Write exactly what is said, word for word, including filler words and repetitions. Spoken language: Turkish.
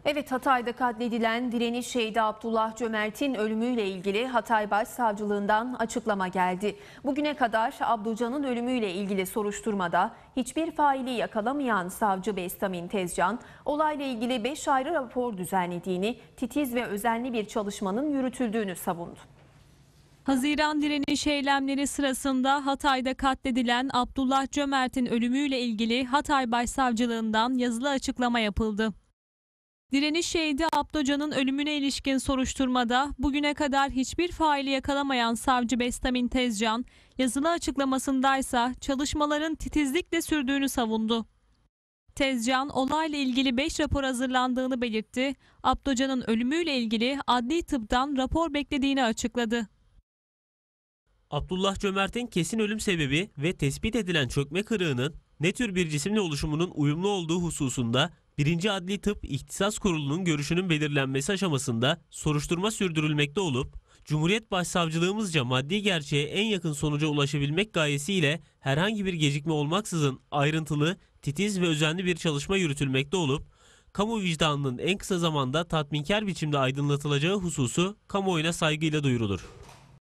Evet, Hatay'da katledilen direniş şehidi Abdullah Cömert'in ölümüyle ilgili Hatay Başsavcılığından açıklama geldi. Bugüne kadar Abdulcan'ın ölümüyle ilgili soruşturmada hiçbir faili yakalamayan savcı Bestamin Tezcan, olayla ilgili beş ayrı rapor düzenlediğini, titiz ve özenli bir çalışmanın yürütüldüğünü savundu. Haziran direniş eylemleri sırasında Hatay'da katledilen Abdullah Cömert'in ölümüyle ilgili Hatay Başsavcılığından yazılı açıklama yapıldı. Direniş şehidi Abdulcan'ın ölümüne ilişkin soruşturmada bugüne kadar hiçbir faili yakalamayan savcı Bestamin Tezcan, yazılı açıklamasındaysa çalışmaların titizlikle sürdüğünü savundu. Tezcan, olayla ilgili beş rapor hazırlandığını belirtti. Abdulcan'ın ölümüyle ilgili adli tıptan rapor beklediğini açıkladı. Abdullah Cömert'in kesin ölüm sebebi ve tespit edilen çökme kırığının ne tür bir cisimle oluşumunun uyumlu olduğu hususunda birinci. Adli Tıp İhtisas Kurulu'nun görüşünün belirlenmesi aşamasında soruşturma sürdürülmekte olup, Cumhuriyet Başsavcılığımızca maddi gerçeğe en yakın sonuca ulaşabilmek gayesiyle herhangi bir gecikme olmaksızın ayrıntılı, titiz ve özenli bir çalışma yürütülmekte olup, kamu vicdanının en kısa zamanda tatminkar biçimde aydınlatılacağı hususu kamuoyuna saygıyla duyurulur.